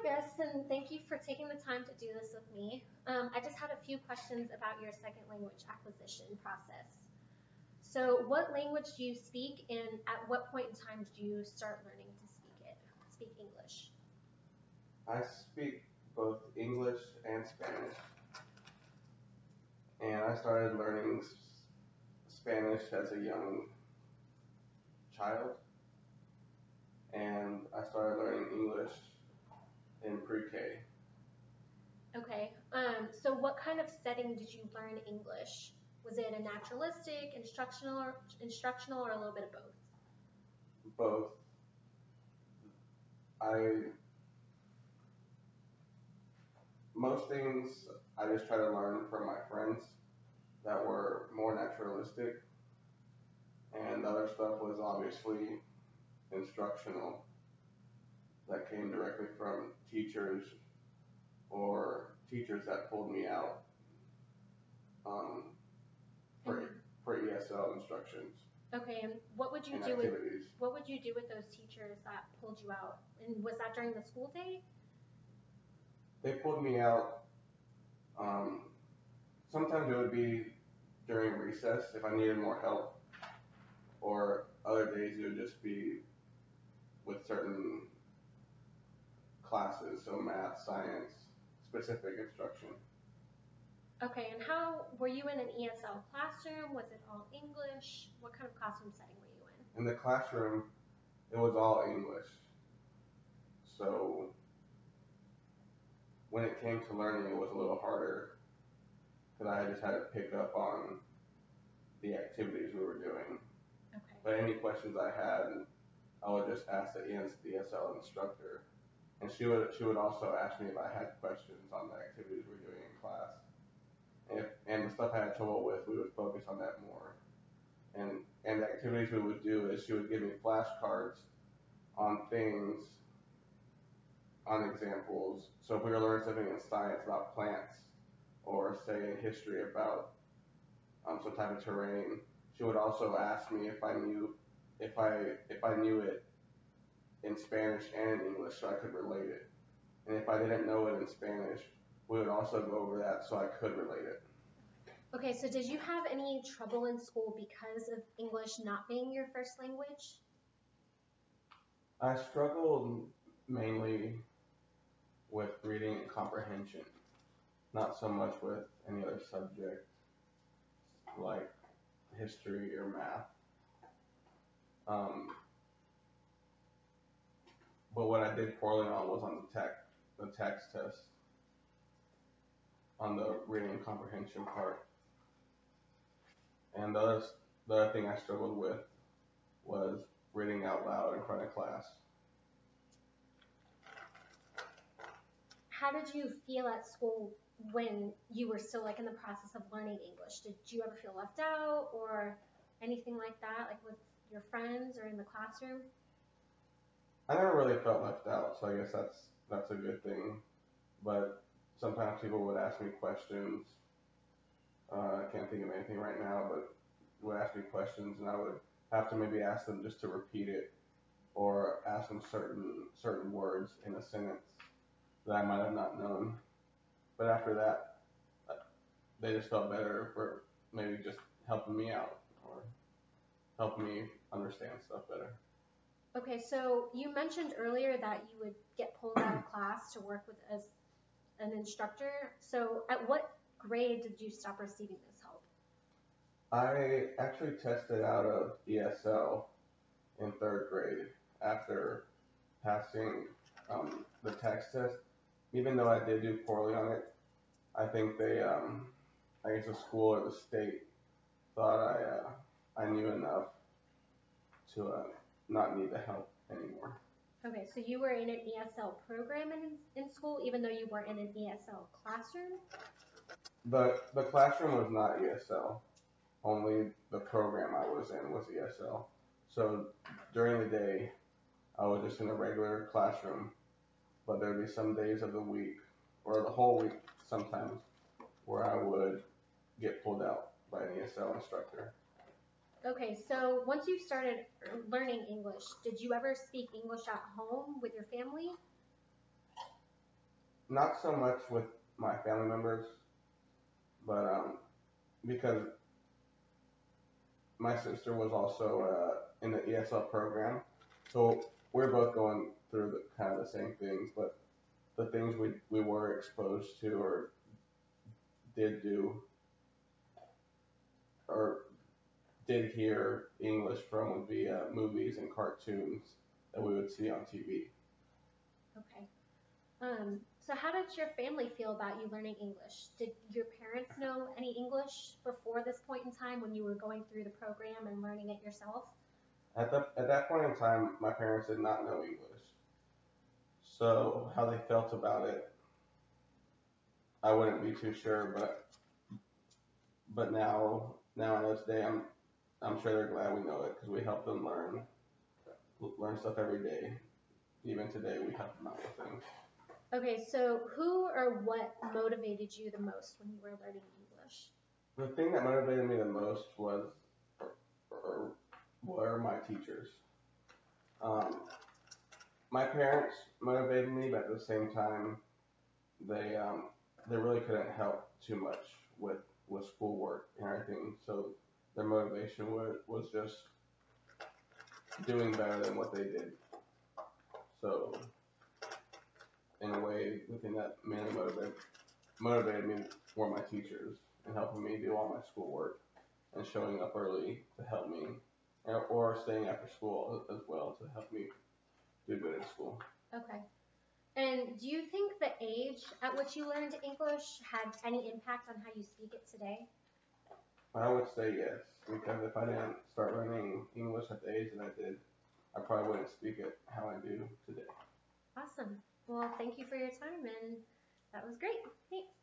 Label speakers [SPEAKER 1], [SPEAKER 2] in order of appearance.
[SPEAKER 1] guests, and thank you for taking the time to do this with me. I just had a few questions about your second language acquisition process. So, what language do you speak, and at what point in time did you start learning to speak English?
[SPEAKER 2] I speak both English and Spanish, and I started learning Spanish as a young child, and I started learning English in pre-K.
[SPEAKER 1] Okay. So, what kind of setting did you learn English? Was it a naturalistic, instructional, or a little bit of both?
[SPEAKER 2] Both. I Most things I just try to learn from my friends that were more naturalistic, and the other stuff was obviously instructional that came directly from teachers or teachers that pulled me out um, for
[SPEAKER 1] And
[SPEAKER 2] for ESL instructions
[SPEAKER 1] okay, and what would you
[SPEAKER 2] and
[SPEAKER 1] do with
[SPEAKER 2] activities.
[SPEAKER 1] what would you do with those teachers that pulled you out? And was that during the school day?
[SPEAKER 2] They pulled me out. Um, Sometimes it would be during recess if I needed more help, or other days it would just be with certain classes, so math, science, specific instruction.
[SPEAKER 1] Okay, and how were you in an ESL classroom? Was it all English? What kind of classroom setting were you in?
[SPEAKER 2] In the classroom, it was all English. So when it came to learning, it was a little harder because I just had to pick up on the activities we were doing.
[SPEAKER 1] Okay.
[SPEAKER 2] But any questions I had, I would just ask the ESL instructor, and she would also ask me if I had questions on the activities we were doing in class. And the stuff I had trouble with, we would focus on that more. And the activities we would do is she would give me flashcards on things, on examples. So if we were learning something in science about plants, or say in history about some type of terrain, she would also ask me if I knew it in Spanish and in English, so I could relate it. And if I didn't know it in Spanish, we would also go over that so I could relate it.
[SPEAKER 1] Okay, so did you have any trouble in school because of English not being your first language?
[SPEAKER 2] I struggled mainly with reading and comprehension, not so much with any other subject like history or math. Um, but what I did poorly on was on the text test, on the reading and comprehension part. And the other thing I struggled with was reading out loud in front of class.
[SPEAKER 1] How did you feel at school when you were still like in the process of learning English? Did you ever feel left out or anything like that, like with your friends or in the classroom?
[SPEAKER 2] I never really felt left out, so I guess that's a good thing. But sometimes people would ask me questions. I can't think of anything right now, but would ask me questions, and I would have to maybe ask them just to repeat it, or ask them certain words in a sentence that I might have not known. But after that, uh, they just felt better for maybe just helping me out or helping me understand stuff better.
[SPEAKER 1] Okay, so you mentioned earlier that you would get pulled out of class to work with an instructor. So at what grade did you stop receiving this help?
[SPEAKER 2] I actually tested out of ESL in third grade after passing the text test. Even though I did do poorly on it, I think I guess the school or the state thought I knew enough to not need the help anymore.
[SPEAKER 1] Okay, so you were in an ESL program in school, even though you weren't in an ESL classroom?
[SPEAKER 2] The classroom was not ESL. Only the program I was in was ESL. So during the day, I was just in a regular classroom, but there'd be some days of the week, or the whole week sometimes, where I would get pulled out by an ESL instructor.
[SPEAKER 1] Okay, so once you started learning English, did you ever speak English at home with your family?
[SPEAKER 2] not so much with my family members, but because my sister was also in the ESL program, so we're both going through kind of the same things, but the things we were exposed to or did do or did hear English from would be movies and cartoons that we would see on TV.
[SPEAKER 1] Okay. So how did your family feel about you learning English? Did your parents know any English before this point in time when you were going through the program and learning it yourself?
[SPEAKER 2] At that point in time, my parents did not know English, so how they felt about it, I wouldn't be too sure. But now in this day, I'm sure they're glad we know it because we help them learn stuff every day. Even today, we help them out with things.
[SPEAKER 1] Okay, so who or what motivated you the most when you were learning English?
[SPEAKER 2] The thing that motivated me the most were my teachers. Um, my parents motivated me, but at the same time, they they really couldn't help too much with schoolwork and everything. So their motivation was just doing better than what they did. So in a way, the thing that mainly motivated me were my teachers and helping me do all my schoolwork and showing up early to help me, or staying after school as well to help me do good in school.
[SPEAKER 1] Okay. And do you think the age at which you learned English had any impact on how you speak it today?
[SPEAKER 2] I would say yes, because if I didn't start learning English at the age that I did, I probably wouldn't speak it how I do today.
[SPEAKER 1] Awesome. Well, thank you for your time, and that was great. Thanks.